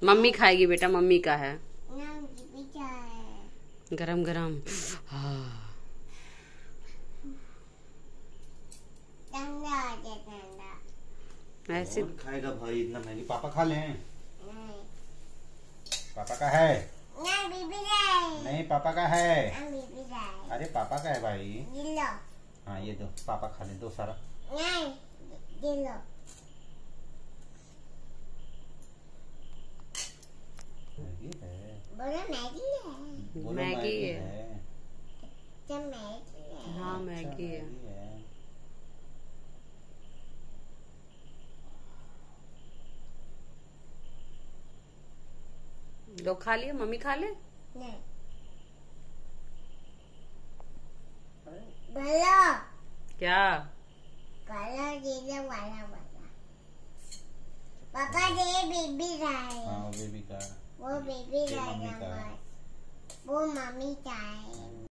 Mummy खाएगी बेटा, mummy का है है गरम गरम। हाँ ठंडा आ जाए ठंडा। ऐसे खाएगा भाई इतना मैगी? पापा खा लें? नहीं पापा का है? नहीं बीबी लाए। नहीं पापा का है। बीबी लाए। अरे पापा का है भाई। ये लो। हाँ ये दो, पापा खा ले, दो सारा। नहीं ये लो। मैगी है। बोलो मैगी है। बोलो मैगी है। क्या मैगी है? हाँ अच्छा, मैगी है। मैगी है। लोग खा लिए, मम्मी खा ले। नहीं बोलो क्या? बोलो ये लो वाला वाला। पापा दे बेबी लाए। हाँ वो बेबी का। वो बेबी ये लाए मम्मी का है। नमक। वो मम्मी का है।